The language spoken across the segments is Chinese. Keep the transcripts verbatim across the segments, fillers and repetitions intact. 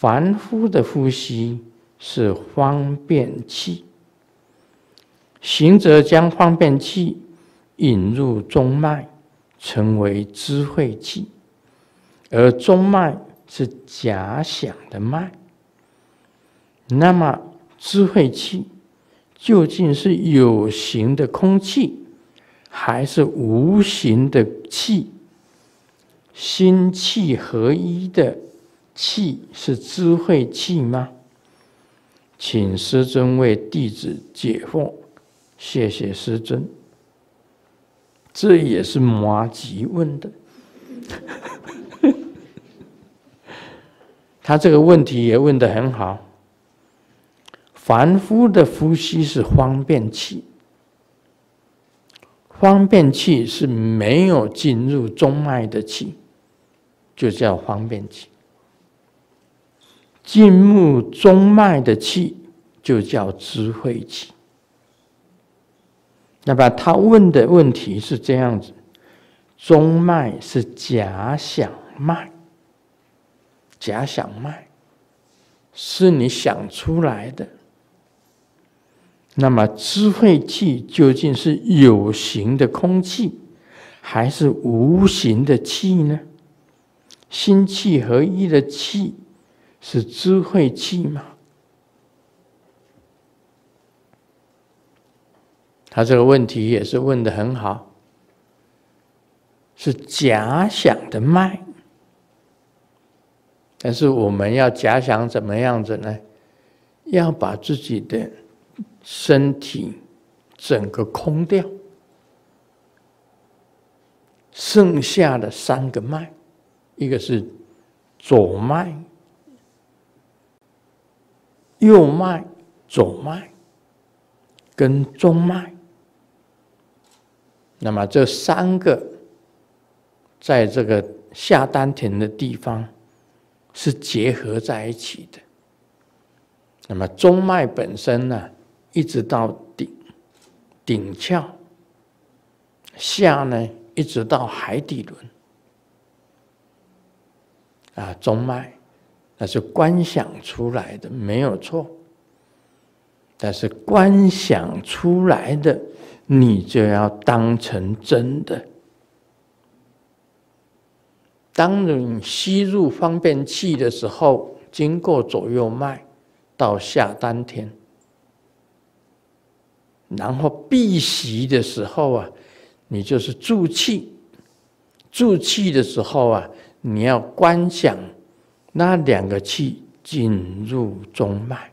凡夫的呼吸是方便气，行者将方便气引入中脉，成为智慧气，而中脉是假想的脉。那么智慧气究竟是有形的空气，还是无形的气？心气合一的气是智慧气吗？请师尊为弟子解惑，谢谢师尊。这也是麻吉问的。他这个问题也问得很好。凡夫的呼吸是方便气，方便气是没有进入中脉的气，就叫方便气。进入中脉的气就叫智慧气。那么他问的问题是这样子：中脉是假想脉，假想脉是你想出来的。那么智慧气究竟是有形的空气，还是无形的气呢？心气合一的气是智慧气吗？他这个问题也是问得很好，是假想的脉。但是我们要假想怎么样子呢？要把自己的身体整个空掉，剩下的三个脉，一个是左脉、右脉、左脉跟中脉。那么这三个在这个下丹田的地方是结合在一起的。那么中脉本身呢，一直到顶顶窍，下呢一直到海底轮，啊，中脉那是观想出来的，没有错。但是观想出来的，你就要当成真的。当你吸入方便气的时候，经过左右脉到下丹田，然后闭息的时候啊，你就是助气。助气的时候啊，你要观想那两个气进入中脉。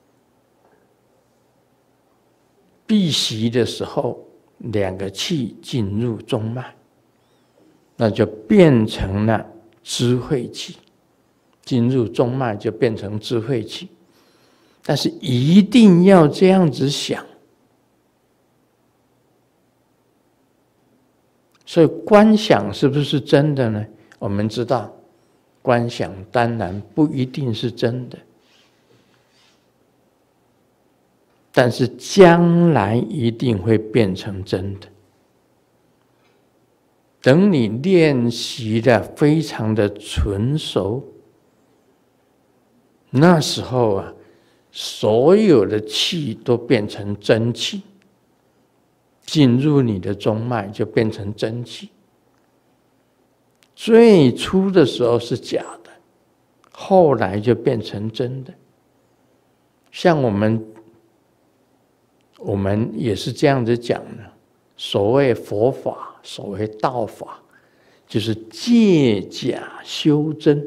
闭息的时候，两个气进入中脉，那就变成了智慧气。进入中脉就变成智慧气，但是一定要这样子想。所以观想是不是真的呢？我们知道，观想当然不一定是真的。但是将来一定会变成真的。等你练习的非常的纯熟，那时候啊，所有的气都变成真气，进入你的中脉就变成真气。最初的时候是假的，后来就变成真的。像我们。我们也是这样子讲的，所谓佛法，所谓道法，就是借假修真，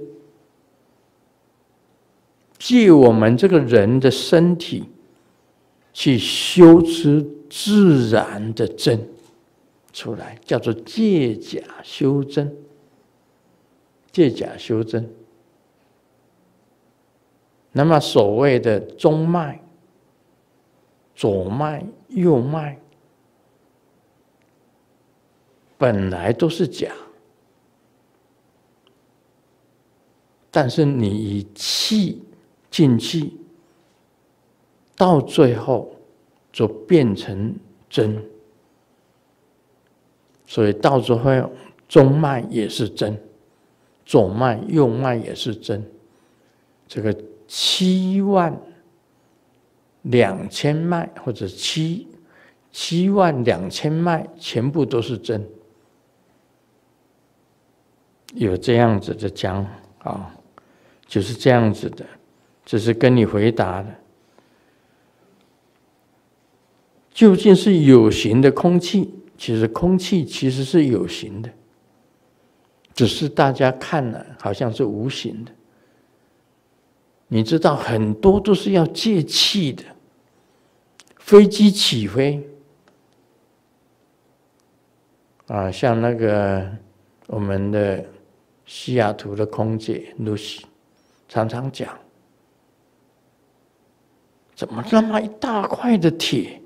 借我们这个人的身体去修出自然的真出来，叫做借假修真。借假修真。那么所谓的中脉、左脉、右脉，本来都是假，但是你以气进气，到最后就变成真。所以到最后，中脉也是真，左脉、右脉也是真。 这个七万两千脉或者七七万两千脉全部都是真，有这样子的讲啊，就是这样子的，这是跟你回答的。究竟是有形的空气，其实空气其实是有形的，只是大家看了好像是无形的。你知道很多都是要借气的，飞机起飞啊，像那个我们的西雅图的空姐 Lucy 常常讲，怎么那么一大块的铁，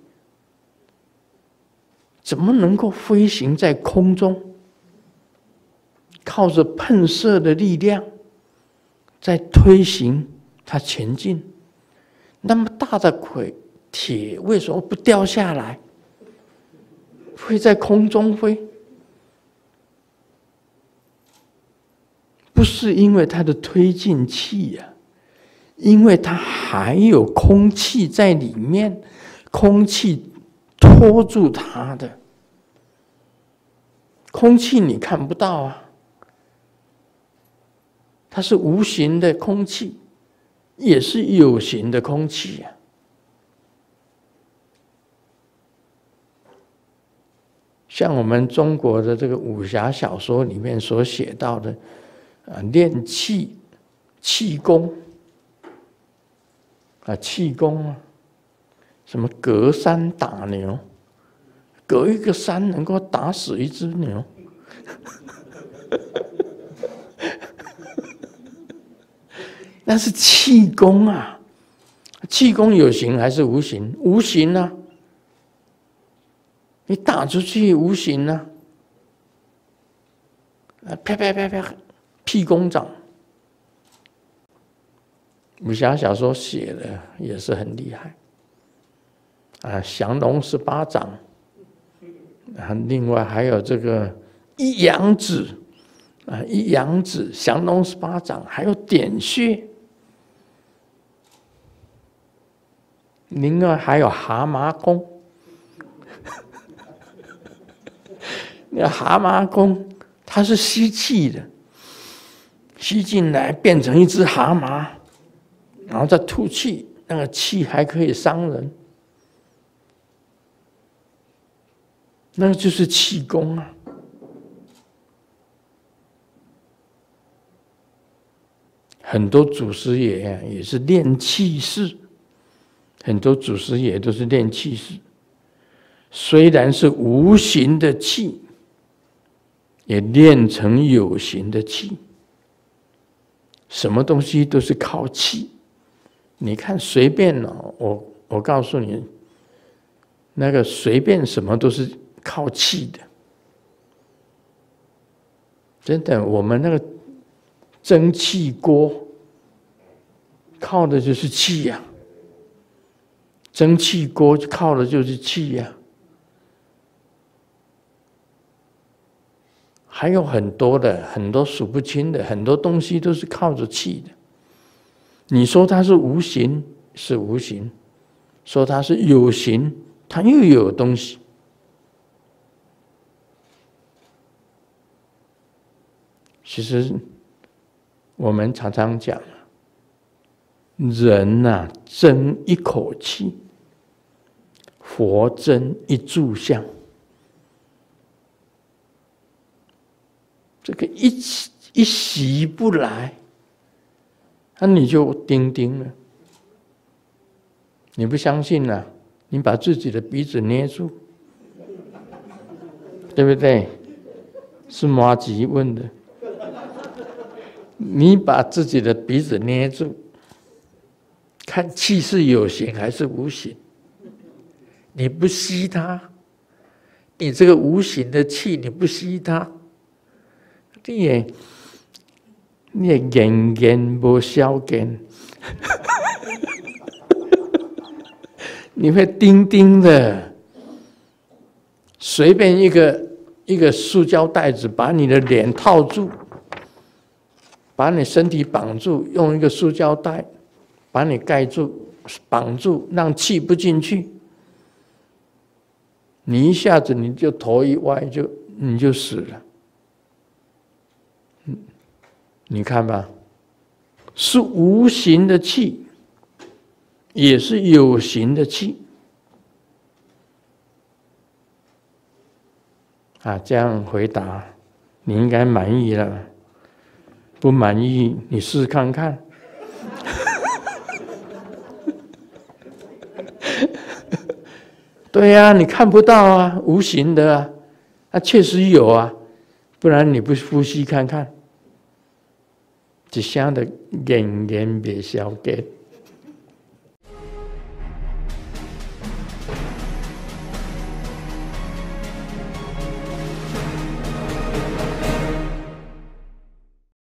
怎么能够飞行在空中，靠着喷射的力量在推行它前进？那么大的轨铁为什么不掉下来，会在空中飞？不是因为它的推进器呀、啊，因为它还有空气在里面，空气拖住它的。空气你看不到啊，它是无形的空气，也是有形的空气啊。像我们中国的这个武侠小说里面所写到的，啊，练气气功啊，气功啊，什么隔山打牛，隔一个山能够打死一只牛。那是气功啊，气功有形还是无形？无形啊，你打出去无形啊，啊啪啪啪啪，屁功掌。武侠小说写的也是很厉害啊，降龙十八掌啊，另外还有这个一阳指啊，一阳指降龙十八掌，还有点穴。另外还有蛤蟆功，那蛤蟆功它是吸气的，吸进来变成一只蛤蟆，然后再吐气，那个气还可以伤人，那个就是气功啊。很多祖师爷也是练气势。很多祖师爷都是练气势，虽然是无形的气，也练成有形的气。什么东西都是靠气。你看随便哦，我我告诉你，那个随便什么都是靠气的。真的，我们那个蒸汽锅靠的就是气呀、啊。蒸汽锅靠的就是气呀、啊，还有很多的，很多数不清的，很多东西都是靠着气的。你说它是无形，是无形；说它是有形，它又有东西。其实我们常常讲，人呐、啊，争一口气。佛真一炷香，这个一一息不来，那你就钉钉了。你不相信啊？你把自己的鼻子捏住，对不对？是麻吉问的。你把自己的鼻子捏住，看气是有形还是无形。你不吸它，你这个无形的气，你不吸它，你也你也眼眼不消根，你会钉钉的。随便一个一个塑胶袋子把你的脸套住， 把你身体绑住，用一个塑胶袋把你盖住、绑住，让气不进去。你一下子你就头一歪，就你就死了。你看吧，是无形的气，也是有形的气。啊，这样回答，你应该满意了。不满意，你试试看看。对呀、啊，你看不到啊，无形的啊，那、啊、确实有啊，不然你不呼吸看看，一声的言言别消给。